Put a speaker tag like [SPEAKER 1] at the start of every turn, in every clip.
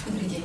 [SPEAKER 1] Dobrý deň.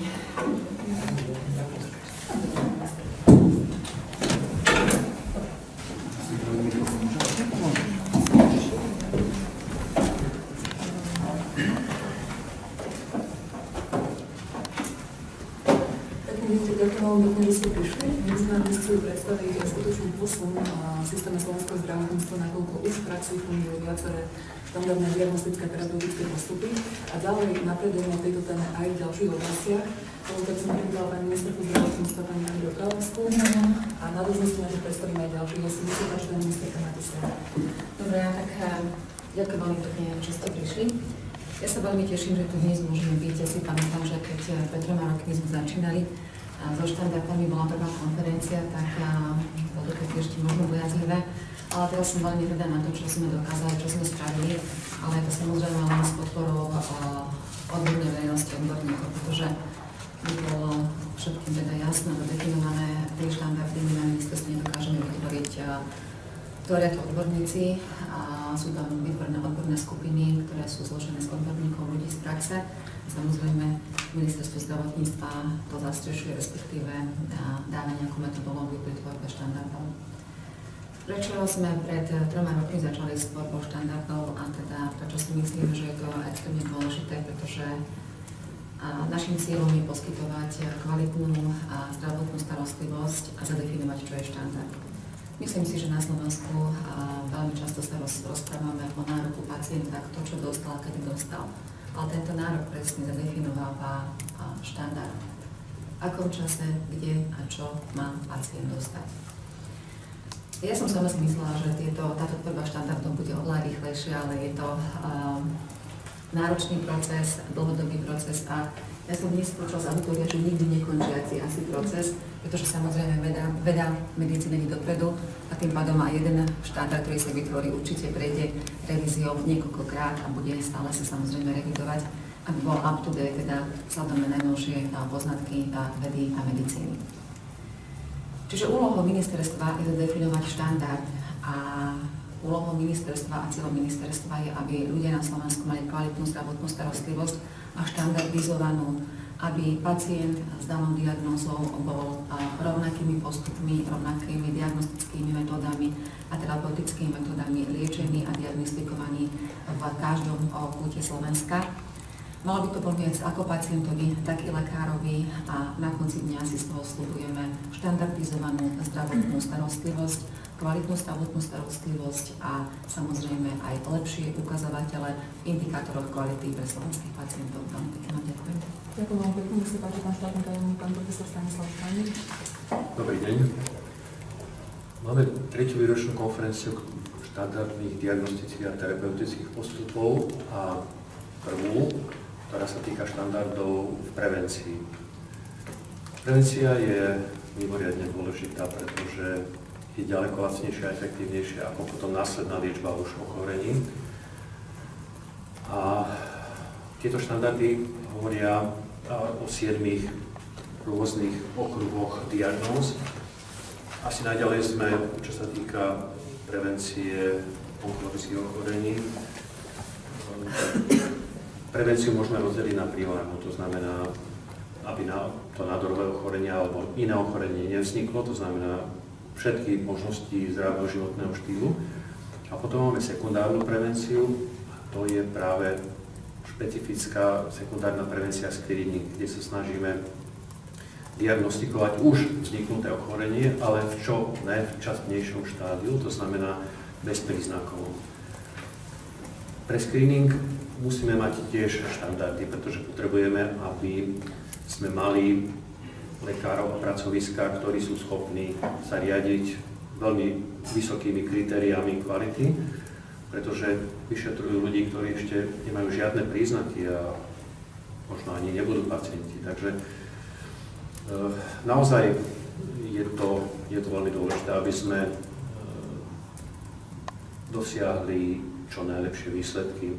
[SPEAKER 2] Ďakujem, že ste prišli. My sme dnes chceli predstaviť skutočný posun v systéme slovenského zdravotníctva, nakoľko už v praxi fungujú viaceré štandardné diagnostické terapeutické postupy a ďalej napredujeme v tejto téme aj v ďalších oblastiach. Tak som privítala pani ministerku zdravotníctva, pani Andriu Kráľovskú a na doznosti na to predstavíme aj ďalších. Ja si myslím, že pani ministerka máte slovo.
[SPEAKER 1] Dobre, tak ďakujem veľmi pekne, že ste prišli. Ja sa veľmi teším, že tu dnes môžeme byť. Ja si pamätám, že keď pred 3 rokmi sme začínali so štandardami, bola prvá konferencia, tak bolo to také ešte možno bojazlivé. Ale teraz som veľmi hrdá na to, čo sme dokázali, čo sme spravili, ale je to samozrejme len s podporou odbornej verejnosti, odborníkov, pretože by bolo všetkým teda jasné, definované tie štandardy, my na ministerstve nedokážeme vytvoriť, tvoria to odborníci a sú tam vytvorené odborné skupiny, ktoré sú zložené z odborníkov, ľudí z praxe. Samozrejme, ministerstvo zdravotníctva to zastrešuje, respektíve dáva nejakú metodológiu pri tvorbe štandardov. Prečo sme pred 3 rokmi začali s tvorbou štandardov a teda prečo si myslíme, že je to extrémne dôležité, pretože našim cieľom je poskytovať kvalitnú zdravotnú starostlivosť a zadefinovať, čo je štandard. Myslím si, že na Slovensku veľmi často sa rozprávame o nároku pacienta, kto čo dostal, kedy dostal. Ale tento nárok presne zadefinováva štandard. V akom čase, kde a čo má pacient dostať. Ja som sama si myslela, že táto tvorba štandardov bude oveľa rýchlejšia, ale je to náročný proces, dlhodobý proces a ja som dnes počula z auditoria, že nikdy nekončiaci asi proces, pretože samozrejme veda medicíny ide dopredu a tým pádom aj jeden štandard, ktorý sa vytvorí, určite prejde revíziou niekoľkokrát a bude stále sa samozrejme revidovať, aby bol up to date, teda vzhľadom na najnovšie poznatky vedy a medicíny. Čiže úlohou ministerstva je zadefinovať štandard a úlohou ministerstva a cieľom ministerstva je, aby ľudia na Slovensku mali kvalitnú zdravotnú starostlivosť a štandardizovanú, aby pacient s danou diagnózou bol rovnakými postupmi, rovnakými diagnostickými metódami a terapeutickými metódami liečený a diagnostikovaný v každom kúte Slovenska. Malo by to pomôcť ako pacientovi, tak i lekárovi a na konci dňa si z toho sľubujeme štandardizovanú zdravotnú starostlivosť, kvalitnú zdravotnú starostlivosť a samozrejme aj lepšie ukazovatele v indikátoroch kvality pre slovenských pacientov. Veľmi pekne vám ďakujem.
[SPEAKER 2] Ďakujem veľmi pekne, nech sa páči pán štátny tajomník, pán profesor Stanislav Štajník.
[SPEAKER 3] Dobrý deň. Máme 3. výročnú konferenciu štandardných diagnostických a terapeutických postupov a prvú, ktorá sa týka štandardov v prevencii. Prevencia je mimoriadne dôležitá, pretože je ďaleko lacnejšia a efektívnejšia ako potom následná liečba už ochorení. A tieto štandardy hovoria o 7 rôznych okruhoch diagnóz. Asi najďalej sme, čo sa týka prevencie onkologických ochorení. Prevenciu môžeme rozdeliť na prírodnú, to znamená, aby to nádorové ochorenie alebo iné ochorenie nevzniklo, to znamená všetky možnosti zdravého životného štýlu. A potom máme sekundárnu prevenciu, a to je práve špecifická sekundárna prevencia screening, kde sa snažíme diagnostikovať už vzniknuté ochorenie, ale v čo najvčasnejšom štádiu, to znamená bez príznakov. Pre screening musíme mať tiež štandardy, pretože potrebujeme, aby sme mali lekárov a pracoviská, ktorí sú schopní sa riadiť veľmi vysokými kritériami kvality, pretože vyšetrujú ľudí, ktorí ešte nemajú žiadne príznaky a možno ani nebudú pacienti. Takže naozaj je to veľmi dôležité, aby sme dosiahli čo najlepšie výsledky.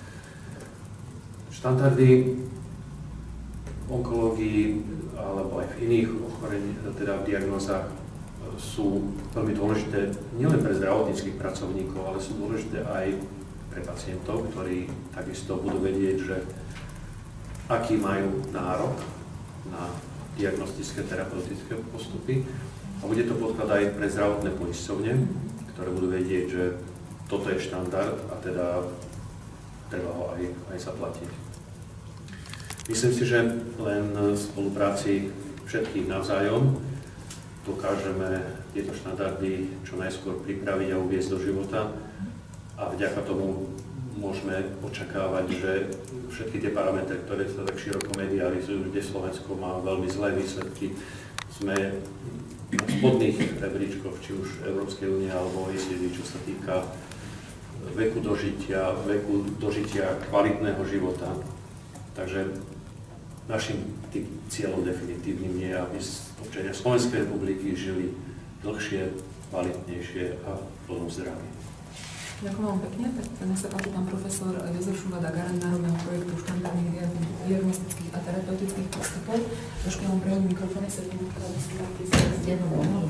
[SPEAKER 3] Štandardy v onkológii alebo aj v iných ochoreniach, teda v diagnózach, sú veľmi dôležité nielen pre zdravotníckych pracovníkov, ale sú dôležité aj pre pacientov, ktorí takisto budú vedieť, že aký majú nárok na diagnostické terapeutické postupy a bude to podklad aj pre zdravotné poisťovne, ktoré budú vedieť, že toto je štandard a teda treba ho aj zaplatiť. Myslím si, že len v spolupráci všetkých navzájom dokážeme tieto štandardy čo najskôr pripraviť a uviesť do života a vďaka tomu môžeme očakávať, že všetky tie parametre, ktoré sa tak široko medializujú, kde Slovensko má veľmi zlé výsledky, sme na spodných rebríčkoch, či už Európskej únie alebo OECD, čo sa týka veku dožitia kvalitného života. Takže našim cieľom definitívnym je, aby občania Slovenskej republiky žili dlhšie, kvalitnejšie a v plnom zdraví.
[SPEAKER 2] Ďakujem vám pekne. Tak nech sa páči pán profesor Jozef Šuvada, garant národného projektu štandardných diagnostických a terapeutických postupov. Trošku vám prehodím mikrofóny, sekundku, aby ste vám prísť.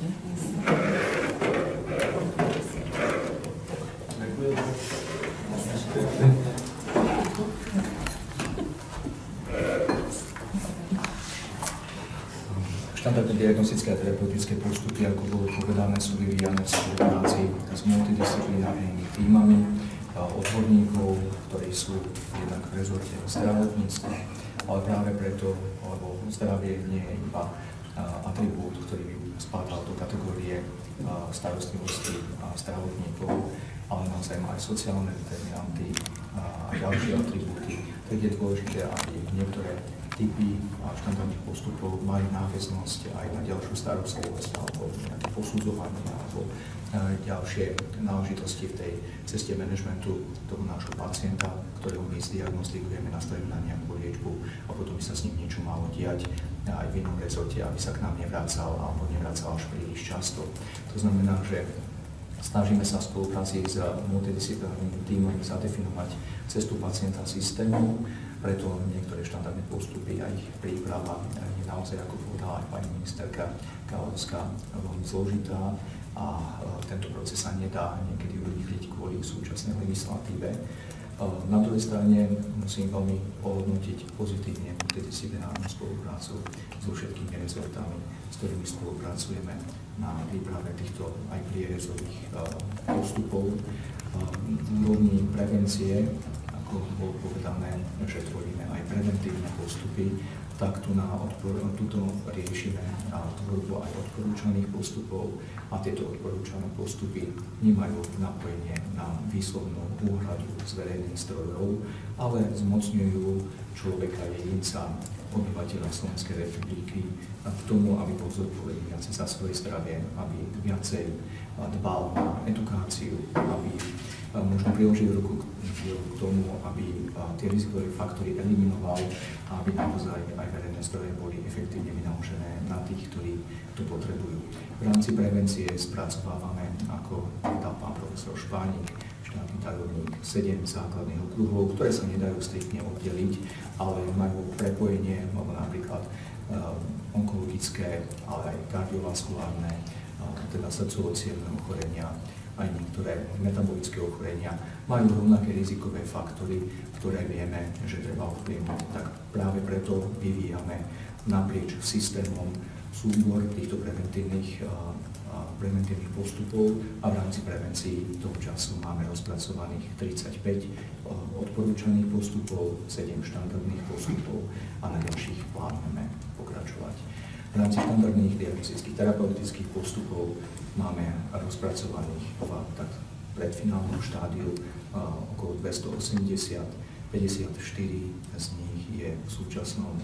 [SPEAKER 4] Štandardné diagnostické a terapeutické postupy, ako bolo povedané, sú vyvíjane v spolupráci s multidisciplinárnymi tímami odborníkov, ktorí sú jednak v rezorte zdravotníctva, ale práve preto, lebo zdravie nie je iba atribút, ktorý by spadal do kategórie starostlivosti zdravotníkov, ale naozaj má aj sociálne determinanty a ďalšie atribúty, tak je dôležité, aby niektoré typy štandardných postupov mali náväznosť aj na ďalšiu starostlivosť alebo nejaké posudzovanie alebo ďalšie náležitosti v tej ceste manažmentu toho nášho pacienta, ktorého my zdiagnostikujeme, nastavíme na nejakú liečbu a potom by sa s ním niečo malo diať aj v inom rezorte, aby sa k nám nevracal alebo nevracal až príliš často. To znamená, že snažíme sa v spolupráci s multidisciplinárnymi tímami zadefinovať cestu pacienta systému, preto niektoré štandardné postupy a ich príprava je naozaj, ako povedala aj pani ministerka Kalauská, veľmi zložitá a tento proces sa nedá niekedy urýchliť kvôli súčasnej legislatíve. Na druhej strane musím veľmi ohodnotiť pozitívne multidisciplinárnu spoluprácu so všetkými rezortami, s ktorými spolupracujeme na príprave týchto aj prierezových postupov. V úrovni prevencie, ako bolo povedané, že tvoríme aj preventívne postupy, tak tu tuto riešime tvorbu aj odporúčaných postupov a tieto odporúčané postupy nemajú napojenie na výslovnú úhradu z verejných zdrojov, ale zmocňujú človeka, jedinca, obyvateľa Slovenskej republiky k tomu, aby bol zodpovedný viacej za svoje zdravie, aby viacej dbal na edukáciu, aby možno priložil ruku k tomu, aby tie rizikové faktory eliminoval a aby naozaj aj verejné zdroje boli efektívne vynaložené na tých, ktorí to potrebujú. V rámci prevencie spracovávame, ako povedal pán profesor Špánik, štátny tajomník, 7 základných okruhov, ktoré sa nedajú striktne oddeliť, ale majú prepojenie, alebo napríklad onkologické, ale aj kardiovaskulárne, teda srdcovo-cievne ochorenia, aj niektoré metabolické ochorenia majú rovnaké rizikové faktory, ktoré vieme, že treba ovplyvniť. Tak práve preto vyvíjame naprieč systémom súbor týchto preventívnych postupov a v rámci prevencií toho času máme rozpracovaných 35 odporúčaných postupov, 7 štandardných postupov a na ďalších plánujeme pokračovať. V rámci štandardných diagnostických terapeutických postupov máme rozpracovaných v predfinálnom štádiu okolo 280, 54 z nich je v súčasnom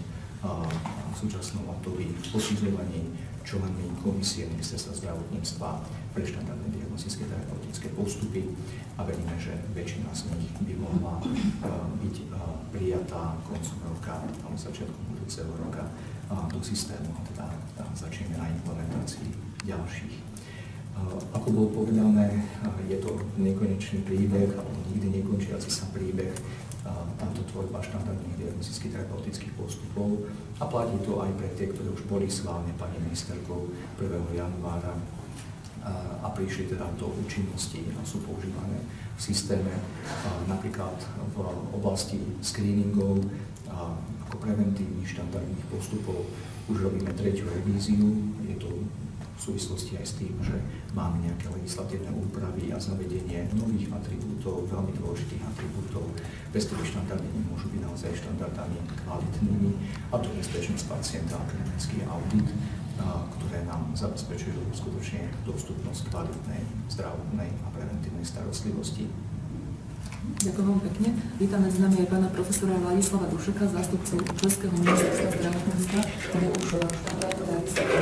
[SPEAKER 4] období posudzovaní členmi komisie Ministerstva zdravotníctva pre štandardné diagnostické terapeutické postupy a veríme, že väčšina z nich by mohla byť prijatá koncom roka alebo začiatkom budúceho roka do systému a teda začneme na implementácii ďalších. Ako bolo povedané, je to nekonečný príbeh alebo nikdy nekončiaci sa príbeh táto tvorba štandardných diagnostických terapeutických postupov a platí to aj pre tie, ktoré už boli schválené pani ministerkou 1. januára a prišli teda do účinnosti a sú používané v systéme. Napríklad v oblasti screeningov a ako preventívnych štandardných postupov už robíme 3. revíziu. Je to v súvislosti aj s tým, že máme nejaké legislatívne úpravy a zavedenie nových atribútov, veľmi dôležitých atribútov, bez ktorých štandardy nemôžu byť naozaj štandardami kvalitnými, a to bezpečnosť pacienta a klinický audit, ktoré nám zabezpečujú skutočne dostupnosť kvalitnej, zdravotnej a preventívnej starostlivosti.
[SPEAKER 2] Ďakujem vám pekne. Vítam medzi nami aj pána profesora Ladislava Dušeka, zástupcu Českého ministerstva zdravotníctva, kde už štandardové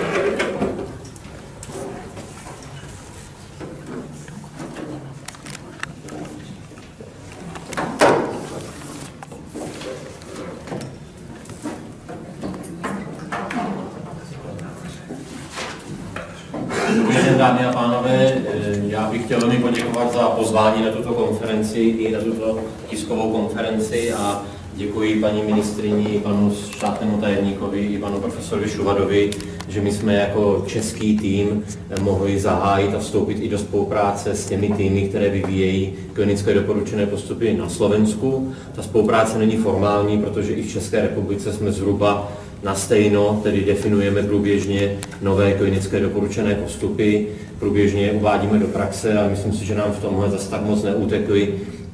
[SPEAKER 5] Dámy a pánové, já bych chtěl velmi poděkovat za pozvání na tuto konferenci i na tuto tiskovou konferenci a děkuji paní ministryni, panu státnému tajemníkovi i panu profesorovi Šuvadovi, že my jsme jako český tým mohli zahájit a vstoupit i do spolupráce s těmi týmy, které vyvíjejí klinické doporučené postupy na Slovensku. Ta spolupráce není formální, protože i v České republice jsme zhruba na stejno, tedy definujeme průběžně nové klinické doporučené postupy, průběžně je uvádíme do praxe a myslím si, že nám v tomhle zase tak moc neutekly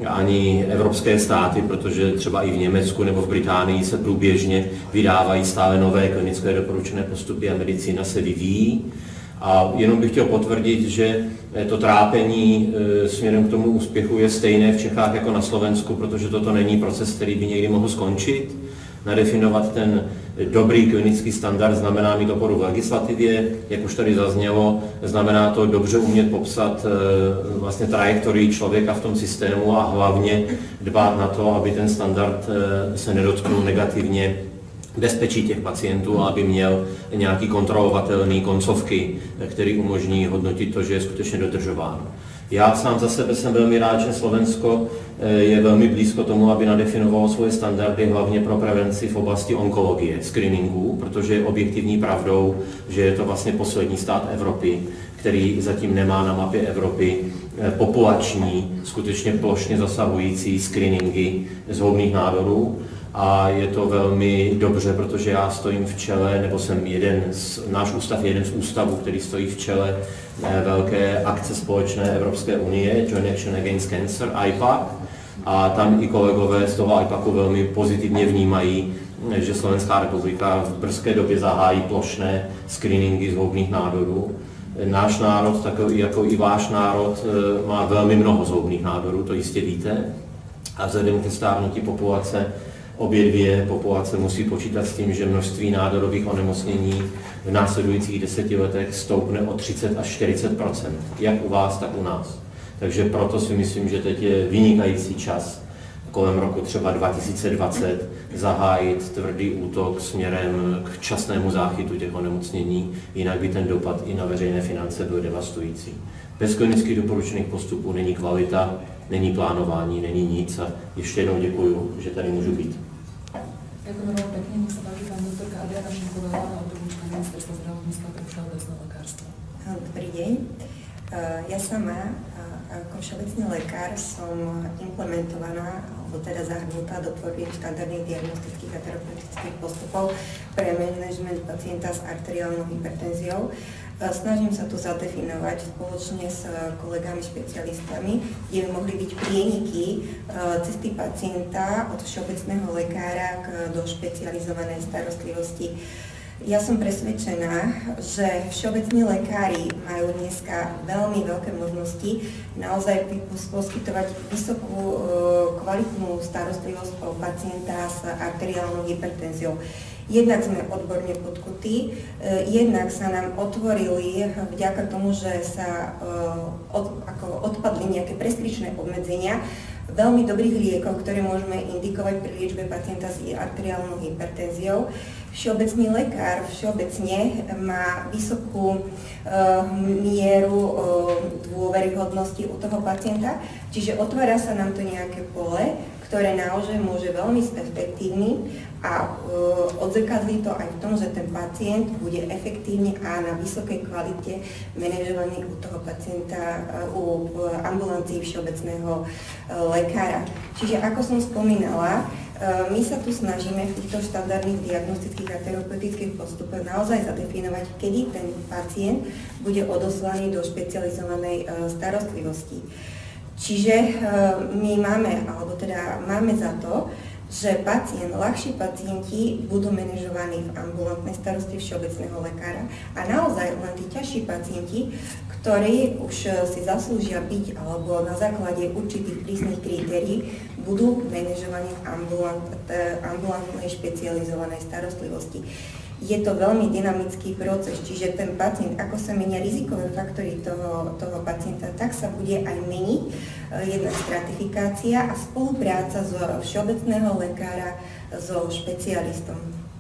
[SPEAKER 5] ani evropské státy, protože třeba i v Německu nebo v Británii se průběžně vydávají stále nové klinické doporučené postupy a medicína se vyvíjí. A jenom bych chtěl potvrdit, že to trápení směrem k tomu úspěchu je stejné v Čechách jako na Slovensku, protože toto není proces, který by někdy mohl skončit. Nadefinovat ten dobrý klinický standard znamená mít oporu v legislativě, jak už tady zaznělo, znamená to dobře umět popsat vlastně trajektorii člověka v tom systému a hlavně dbát na to, aby ten standard se nedotknul negativně bezpečí těch pacientů, aby měl nějaký kontrolovatelný koncovky, který umožní hodnotit to, že je skutečně dodržováno. Já sám za sebe jsem velmi rád, že Slovensko je velmi blízko tomu, aby nadefinovalo svoje standardy hlavně pro prevenci v oblasti onkologie, screeningu, protože je objektivní pravdou, že je to vlastně poslední stát Evropy, který zatím nemá na mapě Evropy populační, skutečně plošně zasahující screeningy zhoubných nádorů. A je to velmi dobře, protože já stojím v čele, nebo jsem náš ústav je jeden z ústavů, který stojí v čele velké akce společné Evropské unie, Joint Action Against Cancer, IPAC, a tam i kolegové z toho IPACu velmi pozitivně vnímají, že Slovenská republika v brzké době zahájí plošné screeningy zhoubných nádorů. Náš národ, tak jako i váš národ, má velmi mnoho zhoubných nádorů, to jistě víte, a vzhledem ke stárnutí populace obě dvě populace musí počítat s tím, že množství nádorových onemocnění v následujících 10 letech stoupne o 30 až 40%, jak u vás, tak u nás. Takže proto si myslím, že teď je vynikající čas kolem roku třeba 2020 zahájit tvrdý útok směrem k časnému záchytu těch onemocnění, jinak by ten dopad i na veřejné finance byl devastující. Bez klinických doporučených postupů není kvalita, není plánování, není nic a ještě jednou děkuju, že tady můžu být.
[SPEAKER 2] Ďakujem veľmi pekne, nech sa páči pán doktorka Adriana Šimková, odborníčka Ministerstva zdravotníctva pre všeobecné lekárstvo.
[SPEAKER 6] Dobrý deň. Ja sama ako všeobecný lekár som implementovaná, alebo teda zahrnutá do tvorby štandardných diagnostických a terapeutických postupov pre manažment pacienta s arteriálnou hypertenziou. Snažím sa tu zadefinovať spoločne s kolegami špecialistami, kde by mohli byť prieniky cesty pacienta od všeobecného lekára do špecializovanej starostlivosti. Ja som presvedčená, že všeobecní lekári majú dneska veľmi veľké možnosti naozaj poskytovať vysokú kvalitnú starostlivosť o pacienta s arteriálnou hypertenziou. Jednak sme odborne podkutí, jednak sa nám otvorili vďaka tomu, že sa odpadli nejaké preskripčné obmedzenia veľmi dobrých liekov, ktoré môžeme indikovať pri liečbe pacienta s arteriálnou hypertenziou. Všeobecný lekár všeobecne má vysokú mieru dôveryhodnosti u toho pacienta, čiže otvára sa nám to nejaké pole, ktoré naozaj môže veľmi efektívny a odzrkadlí to aj v tom, že ten pacient bude efektívne a na vysokej kvalite manažovaný u toho pacienta v ambulancii všeobecného lekára. Čiže ako som spomínala, My sa tu snažíme v týchto štandardných diagnostických a terapeutických postupoch naozaj zadefinovať, kedy ten pacient bude odoslaný do špecializovanej starostlivosti. Čiže my máme za to, že ľahší pacienti budú manažovaní v ambulantnej starosti všeobecného lekára a naozaj len tí ťažší pacienti, ktorí už si zaslúžia byť alebo na základe určitých prísnych kritérií budú manažovaní v ambulantnej špecializovanej starostlivosti. Je to veľmi dynamický proces, čiže ten pacient, ako sa menia rizikové faktory toho pacienta, tak sa bude aj meniť jedna stratifikácia a spolupráca zo všeobecného lekára so špecialistom.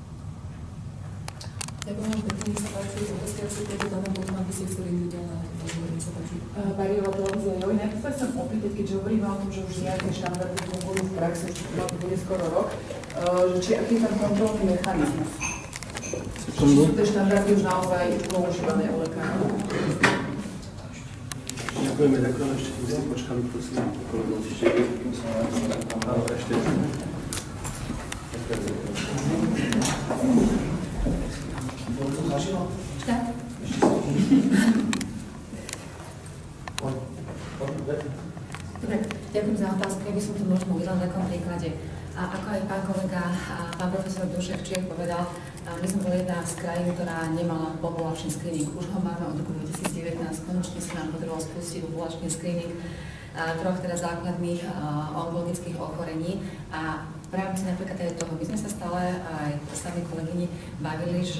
[SPEAKER 2] Ďakujem pekne, sa páči, otázky asi tieto dáme, potom aby si chceli ľudia na rozhovor, sa páči.
[SPEAKER 7] Mariela televízia Joj, najprv sa chcem opýtať, keďže hovoríme o tom, že už nejaké štandardy fungujú v praxi, už to bude skoro rok, že či aký je tam kontrolný mechanizmus? Či sú tie štandardy už naozaj používané u lekárov?
[SPEAKER 3] Ďakujeme, ešte kým si počkali, prosím, kolegov ešte. Áno, ešte.
[SPEAKER 1] Dobre, ďakujem za otázku, ja by som to možno uvedala na takom príklade. A ako aj pán kolega, pán profesor Dušek Čiek povedal, my sme boli jedna z krajín, ktorá nemala populačný screening. Už ho máme od roku 2019, konečne sa nám podarilo spustiť populačný screening troch teda základných onkologických ochorení. A v rámci napríklad aj toho, my sme sa stále aj sami kolegyni bavili, že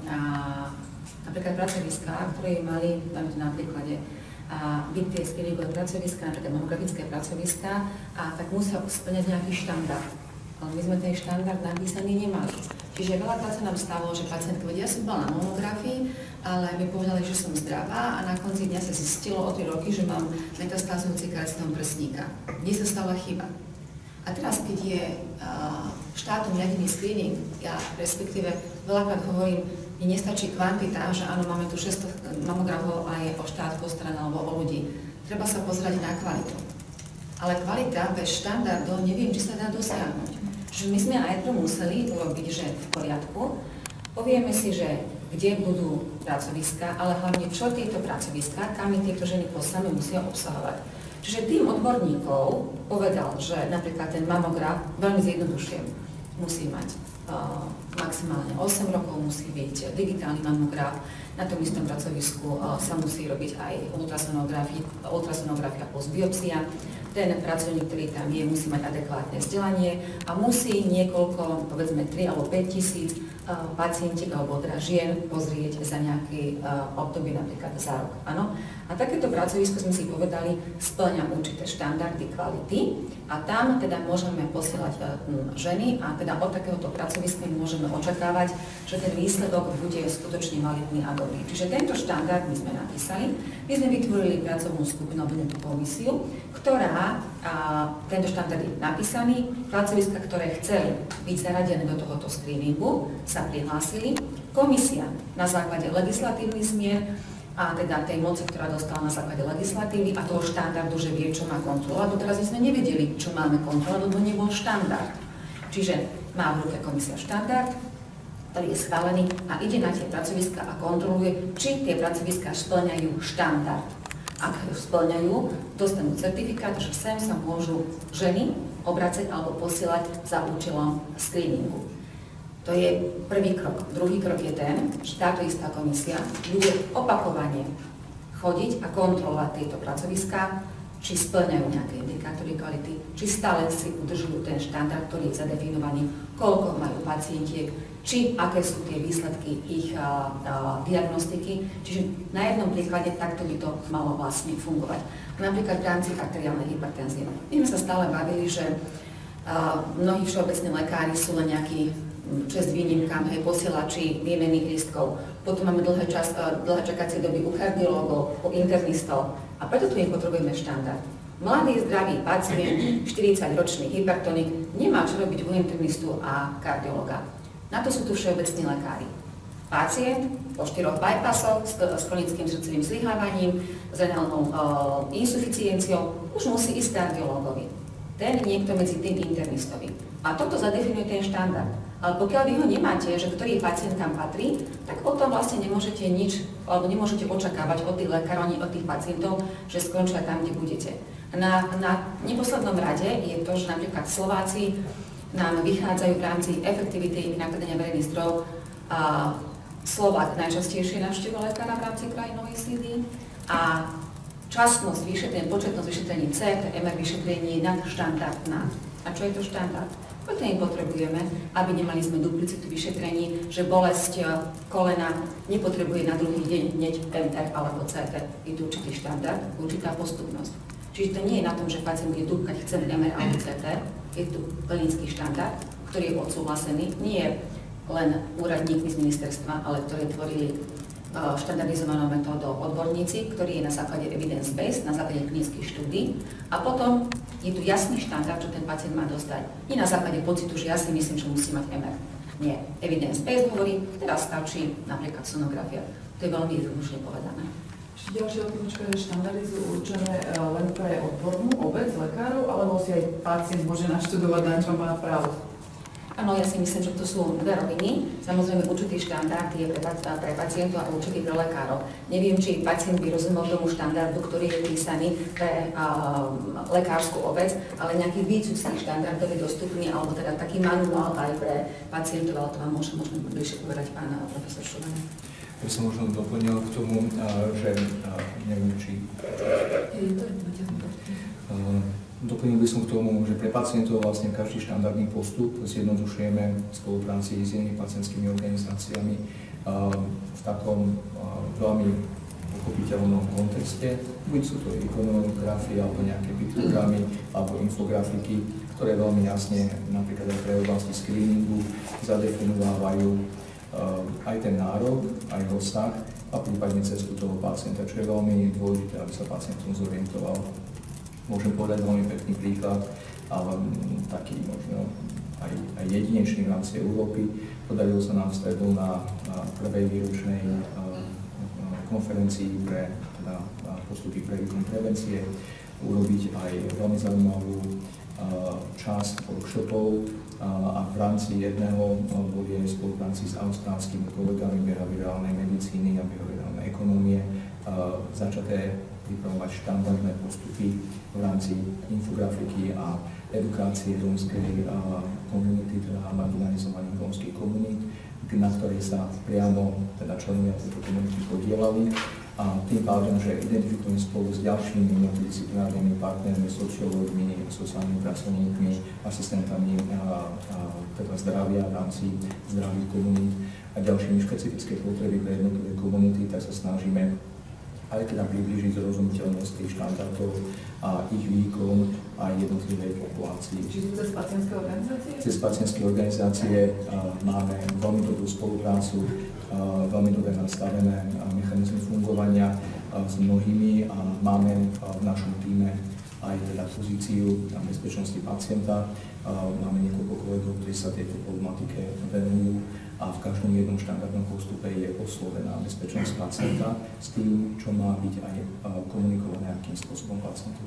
[SPEAKER 1] napríklad pracoviská, ktoré mali, dáme to na príklade, byť tie screeningové pracoviská, napríklad mamografické pracoviská, a tak musia splňať nejaký štandard. Ale my sme ten štandard napísaný nemali. Čiže veľakrát sa nám stalo, že pacientka vedia, ja som bola na mamografii, ale mi povedali, že som zdravá a na konci dňa sa zistilo o 3 roky, že mám metastázujúci karcinom prsníka. Kde sa stala chyba? A teraz, keď je štátom riadený screening, ja respektíve veľakrát hovorím, mi nestačí kvantita, že áno, máme tu 600 mamografov a je o štát postarané alebo o ľudí. Treba sa pozrieť na kvalitu. Ale kvalita bez štandardov neviem, či sa dá dosiahnuť. Čiže my sme najprv museli urobiť, že v poriadku, povieme si, že kde budú pracoviská, ale hlavne čo tieto pracoviská, kam tieto ženy poslane musia obsahovať. Čiže tým odborníkov povedal, že napríklad ten mamograf, veľmi zjednodušujem, musí mať maximálne 8 rokov, musí byť digitálny mamograf, na tom istom pracovisku sa musí robiť aj ultrasonografia plus biopsia. Ten pracovník, ktorý tam je, musí mať adekvátne vzdelanie a musí niekoľko, povedzme 3 alebo 5 tisíc pacientiek alebo teda žien pozrieť za nejaký obdobie, napríklad za rok. Áno? A takéto pracovisko sme si povedali, spĺňa určité štandardy kvality a tam teda môžeme posielať ženy a teda od takéhoto pracoviska môžeme očakávať, že ten výsledok bude skutočne kvalitný a dobrý. Čiže tento štandard my sme napísali, my sme vytvorili pracovnú skupinu alebo komisiu, ktorá tento štandard je napísaný, pracoviska, ktoré chceli byť zaradené do tohoto screeningu, sa prihlásili. Komisia na základe legislatívnych zmien a teda tej moci, ktorá dostala na základe legislatívy a toho štandardu, že vie, čo má kontrolovať. Doteraz sme nevedeli, čo máme kontrolovať, lebo nebol štandard. Čiže má v ruke komisia štandard, ktorý je schválený a ide na tie pracoviska a kontroluje, či tie pracoviska spĺňajú štandard. Ak spĺňajú, dostanú certifikát, že sem sa môžu ženy obracať alebo posielať za účelom screeningu. To je prvý krok. Druhý krok je ten, že táto istá komisia bude opakovane chodiť a kontrolovať tieto pracoviská, či spĺňajú nejaké indikátory kvality, či stále si udržujú ten štandard, ktorý je zadefinovaný, koľko majú pacientiek, či aké sú tie výsledky ich diagnostiky. Čiže na jednom príklade takto by to malo vlastne fungovať. Napríklad v rámci arteriálnej hypertenzie. My sme sa stále bavili, že mnohí všeobecní lekári sú len nejakí čest výnimkám, posielači výmenných lístkov. Potom máme dlhé čakacie doby u kardiológov, u internistov a preto tu nepotrebujeme štandard. Mladý, zdravý pacient, 40-ročný hypertonik, nemá čo robiť u internistu a kardiológa. Na to sú tu všeobecní lekári. Pacient po 4 bypassoch s chronickým srdcovým zlyhávaním, s renálnou insuficienciou už musí ísť kardiológovi. Ten niekto medzi tým internistovi. A toto zadefinuje ten štandard. Ale pokiaľ vy ho nemáte, že ktorý pacient tam patrí, tak potom vlastne nemôžete nič, alebo nemôžete očakávať od tých lekárov, ani od tých pacientov, že skončia tam, kde budete. Na neposlednom rade je to, že napríklad Slováci nám vychádzajú v rámci efektivity nakladania verejných zdrojov. Slovák najčastejšie navštevuje lekára v rámci krajín OECD a časnosť vyšetrení, početnosť vyšetrení CT, MR vyšetrení nadštandardná. A čo je to štandard? Preto im potrebujeme, aby nemali sme duplicitu vyšetrení, že bolesť kolena nepotrebuje na druhý deň hneď MR alebo CT. Je tu určitý štandard, určitá postupnosť. Čiže to nie je na tom, že pacient bude dúbkať, chce MR alebo CT, je tu klinický štandard, ktorý je odsúhlasený, nie je len úradníkmi z ministerstva, ale ktorí tvorili štandardizovanou metódou odborníci, ktorý je na základe evidence-based, na základe klinických štúdií. A potom je tu jasný štandard, čo ten pacient má dostať. Nie na základe pocitu, že ja si myslím, že musí mať MR. Nie. Evidence-based hovorí, teraz stačí napríklad sonografia. To je veľmi jednoduchšie povedané.
[SPEAKER 7] Čiže ďalšia otázka je, štandardizujú určené len pre odbornú obec lekárov, alebo si aj pacient môže naštudovať, na čom má právo?
[SPEAKER 1] Áno, ja si myslím, že to sú dve roviny. Samozrejme, určitý štandard je pre pacientov a určitý pre lekárov. Neviem, či pacient by rozumel tomu štandardu, ktorý je písaný pre lekárskú obec, ale nejaký výcudský štandardový dostupný, alebo teda taký manuál aj pre pacientov, ale to vám môžem bližšie povedať pán profesor Šulen.
[SPEAKER 4] Ja som možno doplnil k tomu, že neviem, či... Doplnil by som k tomu, že pre pacientov vlastne každý štandardný postup zjednodušujeme v spolupráci s inými pacientskými organizáciami v takom veľmi pochopiteľnom kontexte. Buď sú to ikonografie, alebo nejaké piktogramy, alebo infografiky, ktoré veľmi jasne, napríklad aj pre oblasti screeningu, zadefinovávajú aj ten nárok, aj rozsah a prípadne cestu toho pacienta, čo je veľmi dôležité, aby sa pacient zorientoval. Môžem povedať veľmi pekný príklad, ale taký možno aj jedinečný v rámci Európy. Podarilo sa nám v stredu na prvej výročnej konferencii pre postupy pre prevencie urobiť aj veľmi zaujímavú časť workshopov a v rámci jedného bude v spolupráci s austrálskymi kolegami behaviorálnej medicíny a behaviorálnej ekonómie začaté pripravovať štandardné postupy v rámci infografiky a edukácie rómskej komunity, teda marginalizovaných rómskych komunít, na ktorej sa priamo teda členovia tejto komunity podielali. A tým pádom, že identifikujem spolu s ďalšími multidisciplinárnymi partnermi, sociológmi, sociálnymi pracovníkmi, asistentami teda zdravia v rámci zdravých komunít a ďalšími špecifické potreby pre jednotlivé komunity, tak sa snažíme aj teda priblížiť zrozumiteľnosť tých štandardov a ich výkon aj jednotlivej populácii.
[SPEAKER 7] Čiže cez pacientské organizácie? Cez
[SPEAKER 4] pacientské organizácie máme veľmi dobrú spoluprácu, veľmi dobre nastavené mechanizmy fungovania s mnohými a máme v našom týme aj teda pozíciu na bezpečnosti pacienta. Máme niekoľko kolegov, ktorí sa tejto problematike venujú a v každom jednom štandardnom postupe je oslovená bezpečnosť pacienta s tým, čo má byť aj komunikované akým spôsobom pacientu.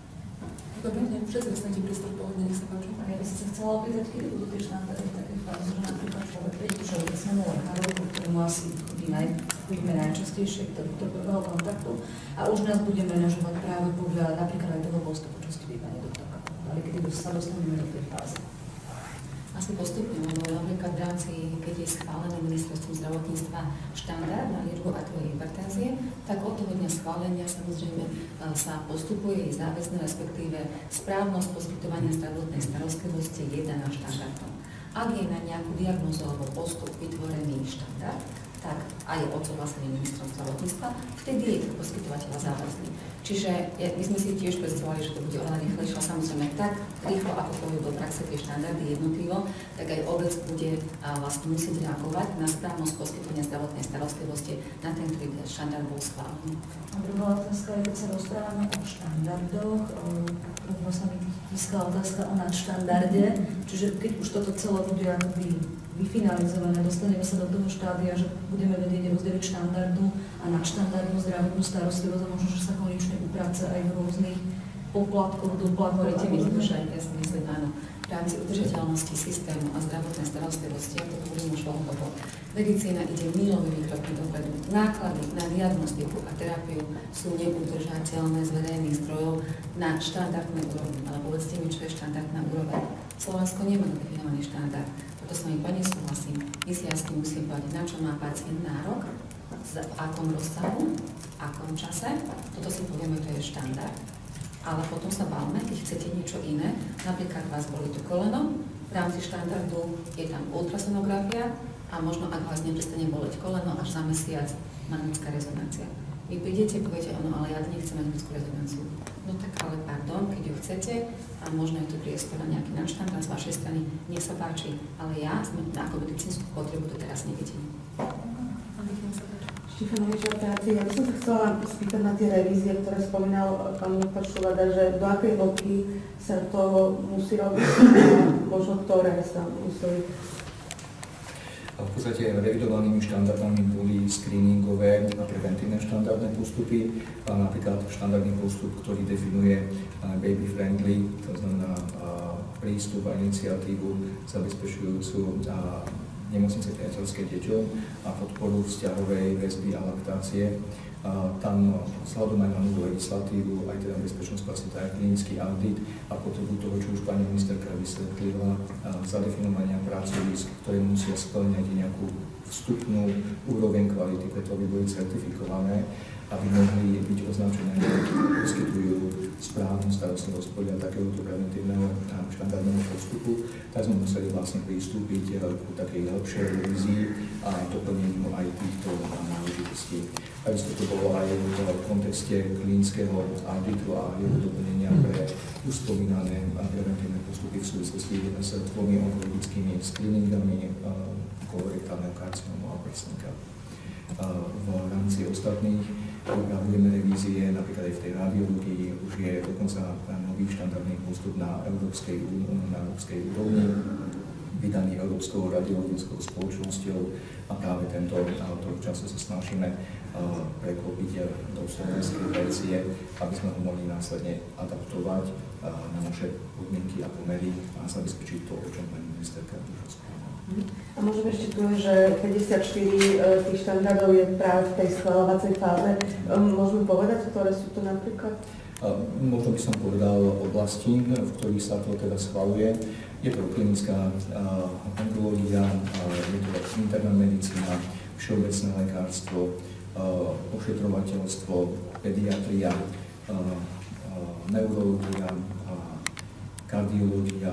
[SPEAKER 2] Dobre, všetci dostanete prístor pohodne, nech sa páči.
[SPEAKER 8] Ja by som sa chcela opýtať, kedy budú tie štandardy v takej fáze, že napríklad človek príde všeobecnému lekárovi, ktorému asi chodíme najčastejšie do prvého kontaktu a už nás bude manažovať práve podľa napríklad aj toho postupu, čo ste vy, pani doktorka, ale kedy sa dostaneme do tej fázy.
[SPEAKER 1] Asi postupne, lebo napríklad v rámci, keď je schválený ministerstvom zdravotníctva štandard na liečbu arteriovej hypertenzie, tak od toho dňa schválenia samozrejme sa postupuje i záväzné, respektíve správnosť poskytovania zdravotnej starostlivosti je daná štandardom. Ak je na nejakú diagnózu alebo postup vytvorený štandard, tak aj je odsúhlasený ministrom zdravotníctva, vtedy je to poskytovateľa záväzný. Čiže my sme si tiež predstavovali, že to bude oveľa rýchlejšie, ale samozrejme tak rýchlo, ako pôjdu do praxe tie štandardy jednotlivo, tak aj obec bude vlastne musieť reagovať na správnosť poskytovania zdravotnej starostlivosti na ten, ktorý štandard bol schválený.
[SPEAKER 8] A druhá otázka je, keď sa rozprávame o štandardoch, rovno sa mi píska otázka o nadštandarde, čiže keď už toto celé bude akoby vyfinalizované, dostaneme sa do toho štádia, že budeme vedieť rozdeliť štandardnú a nadštandardnú zdravotnú starostlivosť a možno, že sa konečne uprace aj v rôznych poplatkoch, doplatkoch.
[SPEAKER 1] Hovoríte mi, že ja si myslím, áno. v rámci udržateľnosti systému a zdravotnej starostlivosti, ako to hovorím už dlhodobo, medicína ide milovými krokmi dopredu. Náklady na diagnostiku a terapiu sú neudržateľné z verejných zdrojov na štandardnej úrovni. Ale povedzte mi, čo je štandardná úroveň. Slovensko nemá definovaný štandard. Toto s vami plne súhlasím. My si jasne musíme povedať, na čo má pacient nárok, v akom rozsahu, v akom čase. Toto si povieme, to je štandard. Ale potom sa bavme, keď chcete niečo iné, napríklad vás bolí to koleno, v rámci štandardu je tam ultrasonografia a možno ak vás neprestane boleť koleno, až za mesiac magnetická rezonancia. Vy prídete, poviete, ale ja nechcem magnetickú rezonanciu. No tak ale pardon, keď ju chcete a možno je tu priestor na nejaký nadštandard z vašej strany, nech sa páči, ale ja ako medicínsku potrebu to teraz nevidím.
[SPEAKER 9] Štefanovič, ja by som sa chcela spýtať na tie revízie, ktoré spomínal pán doktor Šuvada, že do akej hĺbky sa to musí robiť a možno ktoré sa museli.
[SPEAKER 4] V podstate revidovanými štandardami boli screeningové a preventívne štandardné postupy. Napríklad štandardný postup, ktorý definuje baby friendly, to znamená prístup a iniciatívu zabezpečujúcu nemocnice priateľské deťom a podporu vzťahovej väzby a laktácie. Tam vzhľadom aj na novú legislatívu, aj teda bezpečnosť pacienta, aj klinický audit a potrebu toho, čo už pani ministerka vysvetlila, zadefinovania pracovísk, ktoré musia spĺňať nejakú vstupnú úroveň kvality, preto aby boli certifikované, aby mohli byť označené, že poskytujú správnu starostlivosť podľa takéhoto preventívneho štandardného postupu, tak sme museli vlastne pristúpiť k takej lepšej revízii a doplneniu aj týchto náležitostí. Takisto to bolo aj v kontexte klinického auditu a jeho doplnenia pre už spomínané preventívne postupy v súvislosti s dvomi onkologickými screeningami kolorektálneho karcinómu a prsníka. V rámci ostatných pripravujeme revízie, napríklad aj v tej radiológii už je dokonca nový štandardný postup na európskej úrovni, vydaný Európskou radiologickou spoločnosťou a práve tento času sa snažíme preklopiť do slovenskej verzie, aby sme ho mohli následne adaptovať na naše podmienky a pomery a zabezpečiť to, o čom pani ministerka už spomínala.
[SPEAKER 9] A môžeme ešte tu, že 54 tých štandardov je práve v tej schvaľovacej fáze. Môžeme povedať, ktoré sú to napríklad?
[SPEAKER 4] Možno by som povedal oblasti, v ktorých sa to teda schvaľuje. Je to klinická onkológia, je to interná medicína, všeobecné lekárstvo, ošetrovateľstvo, pediatria, neurológia, kardiológia.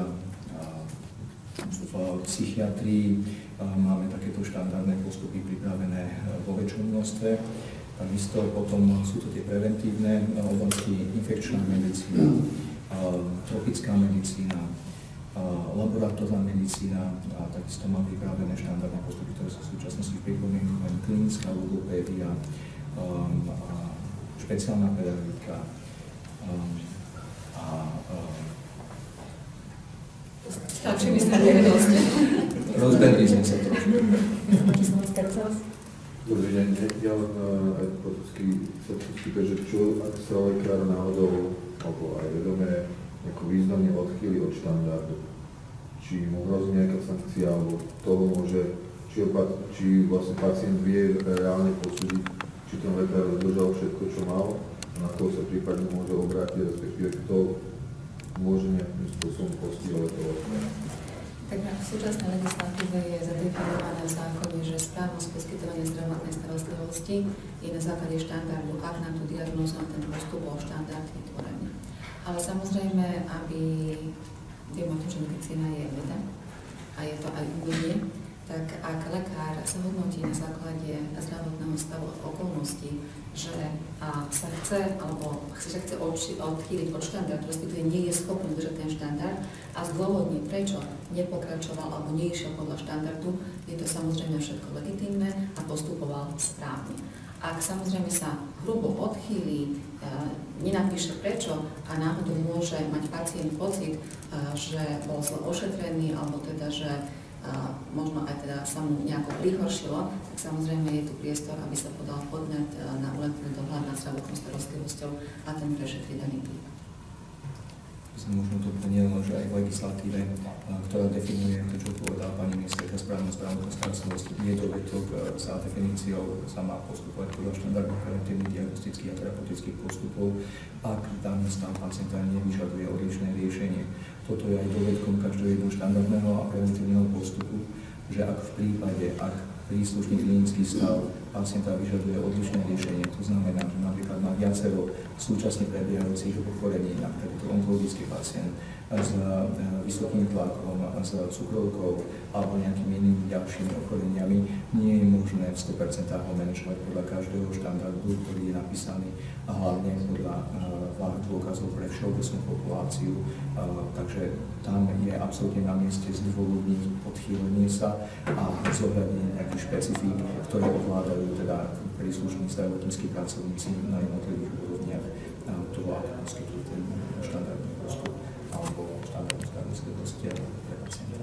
[SPEAKER 4] V psychiatrii máme takéto štandardné postupy pripravené vo väčšom množstve. Takisto potom sú to tie preventívne oblasti, infekčná medicína, tropická medicína, laboratórna medicína a takisto má pripravené štandardné postupy, ktoré sú v súčasnosti v pripomienkovaní, klinická logopédia, špeciálna pedagogika
[SPEAKER 1] Stačí mi sa nevedosť.
[SPEAKER 4] Rozbehli sme sa trošku.
[SPEAKER 10] Dobrý deň, ja aj politicky sa spýtam, že čo, ak sa lekár náhodou, alebo aj vedomé, ako významne odchýli od štandardu, či mu hrozí nejaká sankcia, alebo toho môže, či vlastne pacient vie reálne posúdiť, či ten lekár dodržal všetko, čo mal, a na toho sa prípadne môže obrátiť, respektíve kto môže nejakým spôsobom postihovať toho lekara.
[SPEAKER 1] Tak v súčasnej legislatíve je zadefinované v zákone, že správnosť poskytovania zdravotnej starostlivosti je na základe štandardu, ak na tú diagnózu a ten postup bol štandard vytvorený. Ale samozrejme, aby viem o tom, že medicína je veda a je to aj umenie, tak ak lekár sa hodnotí na základe zdravotného stavu a okolností, že sa chce, alebo sa chce odchýliť od štandardu, respektíve nie je schopný držať ten štandard a zdôvodní, prečo nepokračoval alebo neišiel podľa štandardu, je to samozrejme všetko legitímne a postupoval správne. Ak samozrejme sa hrubo odchýli, nenapíše prečo a náhodou môže mať pacient pocit, že bol zle ošetrený alebo teda, že možno aj teda sa mu nejako prihoršilo, tak samozrejme je tu priestor, aby sa podal podnet na uletný dohľad nad zdravotnou starostlivosťou a ten prešetrí daný prípad.
[SPEAKER 4] Možno to nie len, že aj v legislatíve, ktorá definuje to, čo povedala pani ministerka zdravotná starostlivosť, je dovetok za definíciou, sa má postupovať podľa štandardných preventívnych diagnostických a terapeutických postupov, ak daný stav pacienta nevyžaduje odlišné riešenie. Toto je aj dovedkom každého štandardného a preventívneho postupu, že ak v prípade, ak príslušný klinický stav pacienta vyžaduje odlišné riešenie, to znamená, že napríklad má viacero súčasne prebiehajúcich ochorení, napríklad je to onkologický pacient s vysokým tlakom, s cukrovkou alebo nejakými inými ďalšími ochoreniami, nie je možné v 100% ho manažovať podľa každého štandardu, ktorý je napísaný a hlavne podľa dôkazov pre všeobecnú populáciu. Takže tam je absolútne na mieste zdôvodniť odchýlenie sa a zohľadniť nejakých špecifík, ktoré ovládajú teda príslušní zdravotníckí pracovníci na jednotlivých úrovniach toho, ako poskytujú ten štandardný postup alebo štandardnú starostlivosť pre pacienta.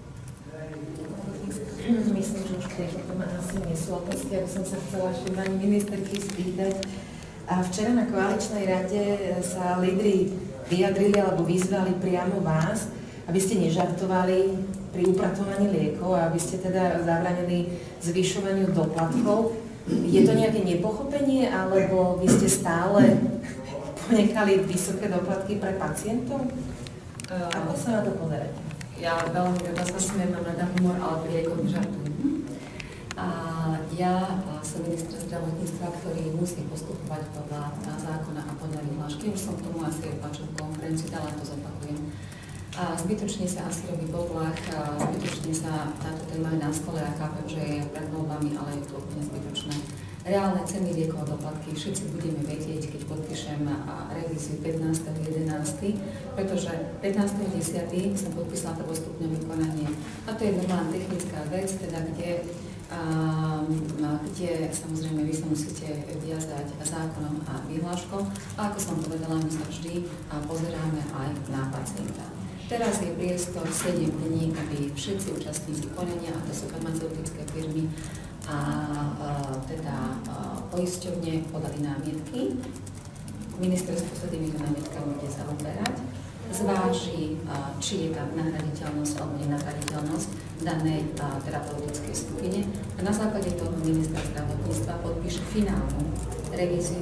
[SPEAKER 1] Myslím, že už to má asi nie sú otázky, aby som sa chcela ešte pani ministerky spýtať. A včera na koaličnej rade sa lídri vyjadrili alebo vyzvali priamo vás, aby ste nežartovali pri upratovaní liekov a aby ste teda zabranili zvyšovaniu doplatkov. Je to nejaké nepochopenie, alebo vy ste stále ponechali vysoké doplatky pre pacientov? Ako sa na to pozeráte? Ja veľmi rada sa smiem, mám rada humor, ale pri liekoch žartujem. Ja som ministra zdravotníctva, ktorý musí postupovať podľa zákona a podľa vyhlášky. Už som k tomu asi tlačovú konferenciu dala, to zopakujem. A zbytočne sa asi robí potlak, zbytočne sa táto téma je na stole a chápem, že je pred voľbami, ale je to úplne zbytočné. Reálne ceny liekov a doplatky všetci budeme vedieť, keď podpíšem revíziu 15.11., pretože 15.10. som podpísala prvostupňové konanie. A to je normálna technická vec, teda kde samozrejme vy sa musíte viazať zákonom a vyhláškou. A ako som povedala, my sa vždy pozeráme aj na pacienta. Teraz je priestor 7 dní, aby všetci účastníci konania, a to sú farmaceutické firmy a teda poisťovne, podali námietky. Ministerstvo sa týmito námietkami bude zaoberať, zváži, či je tam nahraditeľnosť alebo nenahraditeľnosť danej terapeutickej skupine a na základe toho minister zdravotníctva podpíše finálnu revíziu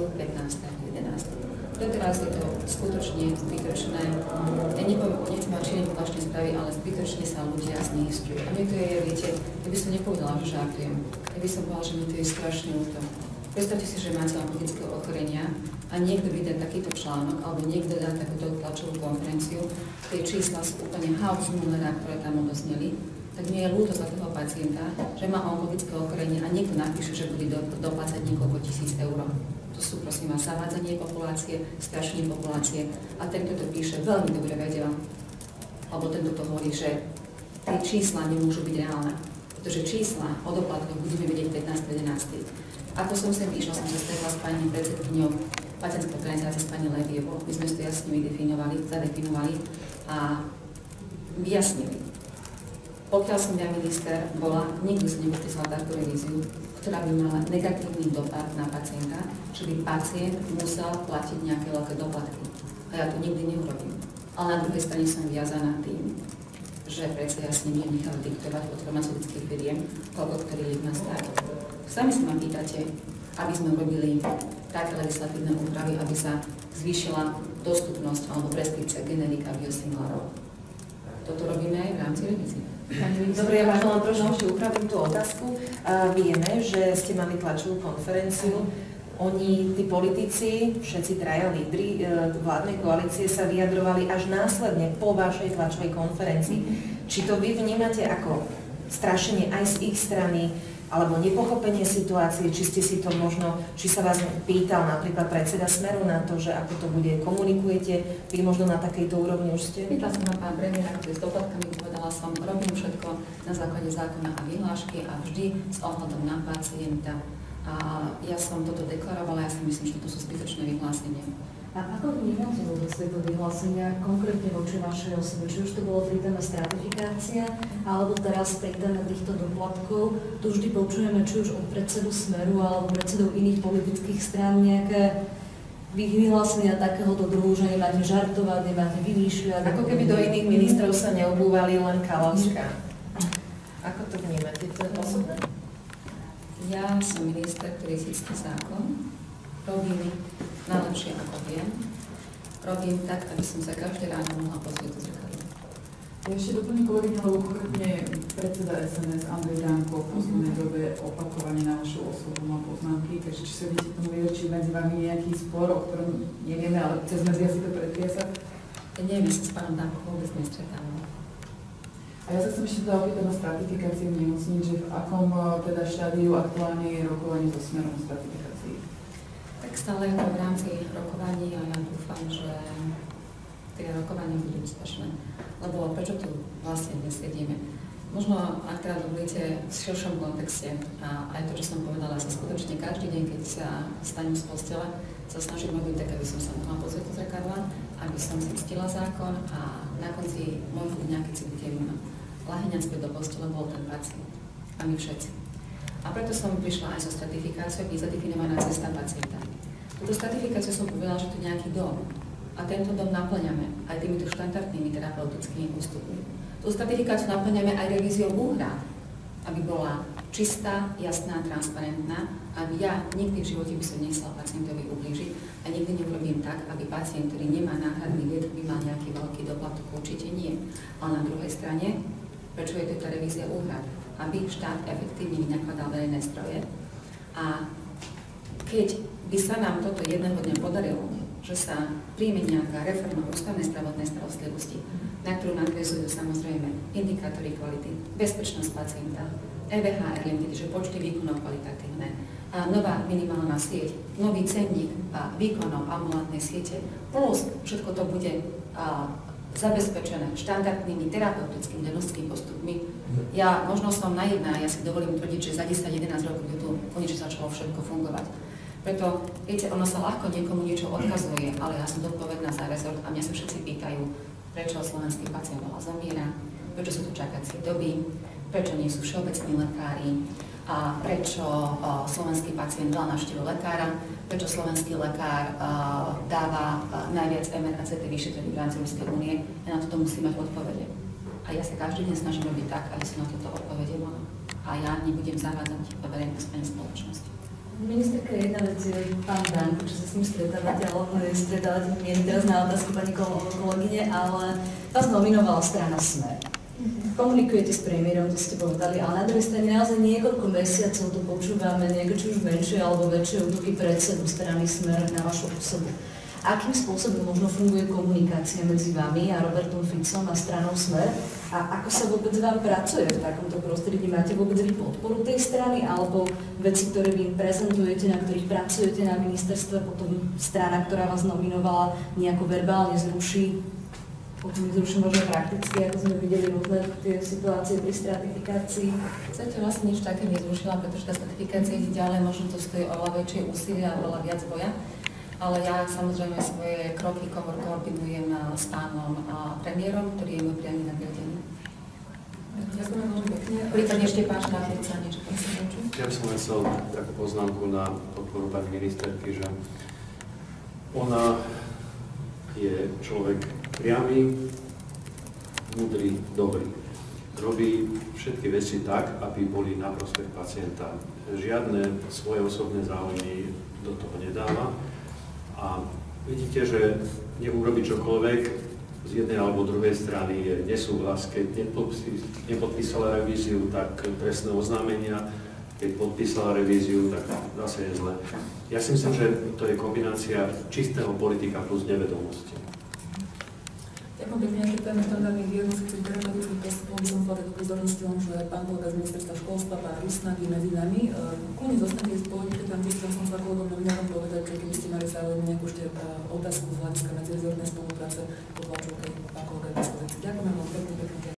[SPEAKER 1] 15.11. Doteraz je to skutočne zbytočné. Ja nechcem mať činný zvláštne správy, ale zbytočne sa ľudia zneistujú. A mne to je, viete, ja by som nepovedala, že žartujem. Ja by som povedala, že mi to je strašne ľúto. Predstavte si, že máte onkologické ochorenia a niekto vydá takýto článok, alebo niekto dá takúto tlačovú konferenciu, tie čísla sú úplne Hausmullera, ktoré tam odozneli, tak mi je ľúto za toho pacienta, že má onkologické ochorenie a niekto napíše, že bude doplácať niekoľko tisíc eur. To sú, prosím vás, zavádzanie populácie, strašenie populácie a ten, kto to píše, veľmi dobre vedel, alebo ten, kto to hovorí, že tie čísla nemôžu byť reálne, pretože čísla o doplatkoch budeme vedieť 15.11. Ako som sem išla, som sa stretla s pani predsedkyňou pacientskej organizácie s pani Levievou, my sme to jasne zadefinovali a vyjasnili. Pokiaľ som ja minister bola, nikdy som nepodpísala takú revíziu, ktorá by mala negatívny dopad na pacienta, že by pacient musel platiť nejaké veľké doplatky. A ja to nikdy neurobím. Ale na druhej strane som viazaná tým, že predsa ja s ním nechali diktovať od farmaceutických firiem, koľko ktorý liek má stáť. Sami sa ma pýtate, aby sme robili také legislatívne úpravy, aby sa zvýšila dostupnosť alebo preskripcia generika biosimilárov. Toto robíme aj v rámci revízie. Dobre, ja vám trošku upravím tú otázku. Vieme, že ste mali tlačovú konferenciu. Oni, tí politici, všetci traja lídri vládnej koalície sa vyjadrovali až následne po vašej tlačovej konferencii. Či to vy vnímate ako strašenie aj z ich strany, alebo nepochopenie situácie, či ste si to možno, či sa vás pýtal napríklad predseda Smeru na to, že ako to bude, komunikujete, vy možno na takejto úrovni už ste? Pýtala som na pán premiéra, ktorý s doplatkami, povedala som, robím všetko na základe zákona a vyhlášky a vždy s ohľadom na pacienta. A ja som toto deklarovala, ja si myslím, že to sú zbytočné vyhlásenia.
[SPEAKER 8] A ako vnímate vôbec tieto vyhlásenia konkrétne voči vašej osobe? Či už to bolo pri téme stratifikácia, alebo teraz pri téme týchto doplatkov? Tu vždy počujeme, či už od predsedu Smeru alebo predsedov iných politických strán nejaké vyhlásenia takéhoto druhu, že nemáte žartovať, nemáte vymýšľať.
[SPEAKER 1] Ako keby do iných ministrov sa neobúvali len Kaloška. Ako to vnímate? To je osobné? Ja som minister, ktorý získa zákon. Robím najlepšie, ako viem. Robím tak, aby som sa každé ráno mohla pozrieť do zrkadla.
[SPEAKER 7] Ja ešte doplním kolegyňa, lebo konkrétne predseda SNS Andrej Danko v poslednej dobe opakovane na vašu osobu má poznámky, takže či sa vidíte tomu vyročiť medzi vami nejaký spor, o ktorom nevieme, ale cez médiá si to pretriesa?
[SPEAKER 1] Neviem, sa s pánom Dankom vôbec nestretávam.
[SPEAKER 7] A ja sa chcem ešte teda opýtať na stratifikáciu nemocníc, že v akom teda štádiu aktuálne je rokovanie so Smerom stratifikácií?
[SPEAKER 1] Tak stále je to v rámci rokovaní a ja dúfam, že tie rokovania budú úspešné. Lebo prečo tu vlastne dnes sedíme? Možno, ak teda dovolíte, v širšom kontexte a aj to, čo som povedala, sa skutočne každý deň, keď sa stanem z postele, sa snažím robiť tak, aby som sa mohla pozrieť do zrkadla, aby som si ctila zákon a na konci môjho dňa, keď si budem lahyňať späť do postele, bol ten pacient. A my všetci. A preto som prišla aj so stratifikáciou, je zadefinovaná cesta pacienta. Túto stratifikáciu som povedala, že to je nejaký dom. A tento dom naplňame aj týmito štandardnými terapeutickými ústupmi. Tú stratifikáciu naplňame aj revíziou úhrad, aby bola čistá, jasná, transparentná, aby ja nikdy v živote by som nechcela pacientovi ublížiť a nikdy neurobím tak, aby pacient, ktorý nemá náhradný liek, by mal nejaký veľký doplatok, určite nie. Ale na druhej strane, prečo je to tá revízia úhrad? Aby štát efektívne vynakladal verejné zdroje a keď by sa nám toto jedného dňa podarilo, že sa príjme nejaká reforma ústavnej zdravotnej starostlivosti, na ktorú nadväzujú samozrejme indikátory kvality, bezpečnosť pacienta, EVHR limity, že počty výkonov kvalitatívne, a nová minimálna sieť, nový cenník výkonov ambulantnej siete, plus všetko to bude zabezpečené štandardnými terapeutickými diagnostickými postupmi. Ja možno som naivná, ja si dovolím tvrdiť, že za 10-11 rokov tu konečne začalo všetko fungovať. Preto, viete, ono sa ľahko niekomu niečo odkazuje, ale ja som zodpovedná za rezort a mňa sa všetci pýtajú, prečo slovenský pacient veľa zomiera, prečo sú tu čakacie doby, prečo nie sú všeobecní lekári a prečo slovenský pacient veľa navštívil lekára, prečo slovenský lekár dáva najviac MR a CT vyšetrení v rámci Európskej únie. Ja na toto musím mať odpovede. A ja sa každý deň snažím robiť tak, aby som na toto odpovede mala. A ja nebudem zavádzať verejnosť ani spoločnosť.
[SPEAKER 8] Ministerka, jedna vec je pán Danko, čo sa s ním stretávate, ale on stretávate nie teraz na otázku pani kolegyne, ale vás nominovala strana Smer. Komunikujete s premiérom, to ste povedali, ale na druhej strane naozaj niekoľko mesiacov to počúvame, nejaké či už menšie alebo väčšie útoky predsedu strany Smer na vašu osobu. Akým spôsobom možno funguje komunikácia medzi vami a Robertom Ficom a stranou Smer? A ako sa vôbec vám pracuje v takomto prostredí? Máte vôbec vy podporu tej strany alebo veci, ktoré vy im prezentujete, na ktorých pracujete na ministerstve, potom strana, ktorá vás nominovala, nejako verbálne zruší? Potom zruší možno prakticky, ako sme videli rôzne tie situácie pri stratifikácii.
[SPEAKER 1] Chcete vlastne nič také nezrušila, pretože tá stratifikacia ide ďalej, možno to stojí oveľa väčšie úsilie a oveľa viac boja. Ale ja samozrejme svoje kroky koordinujem s pánom premiérom, ktorý je môj priamy nadriadený.
[SPEAKER 2] Ďakujem veľmi pekne.
[SPEAKER 1] Prípadne ešte pán Štáflica, niečo tam sa počuť.
[SPEAKER 3] Ja by som len chcel takú poznámku na podporu pani ministerky, že ona je človek priamy, múdry, dobrý. Robí všetky veci tak, aby boli na prospech pacienta. Žiadne svoje osobné záujmy do toho nedáva. A vidíte, že nech urobí čokoľvek, z jednej alebo druhej strany je nesúhlas. Keď nepodpísala revíziu, tak trestné oznámenia. Keď podpísala revíziu, tak zase je zle. Ja si myslím, že to je kombinácia čistého politika plus nevedomosti.
[SPEAKER 2] Ďakujem pekne, keď téme štandardných diagnostických terapeutických postupov by som chcela takú pozornosť, že pán kolega z ministerstva školstva, pán Rusnak je medzi nami. Kľudne zostanete spoločne tam, by som sa kolegom novinárom povedať, že keby ste mali záujem nejakú ešte otázku z hľadiska medzirezortnej spolupráce pod tlačovkej.